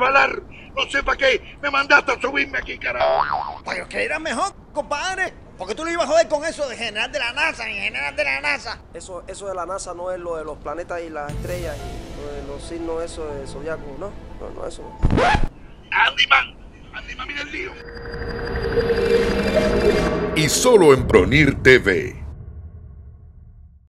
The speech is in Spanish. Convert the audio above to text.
resbalar. No sé para qué me mandaste a subirme aquí, carajo. Pero que era mejor, compadre. Porque tú le ibas a joder con eso de general de la NASA, ni general de la NASA. Eso de la NASA no es lo de los planetas y las estrellas y lo de los signos eso de zodiaco, ¿no? No, eso no. Andy Man, mira el lío. Y solo en Pronir TV.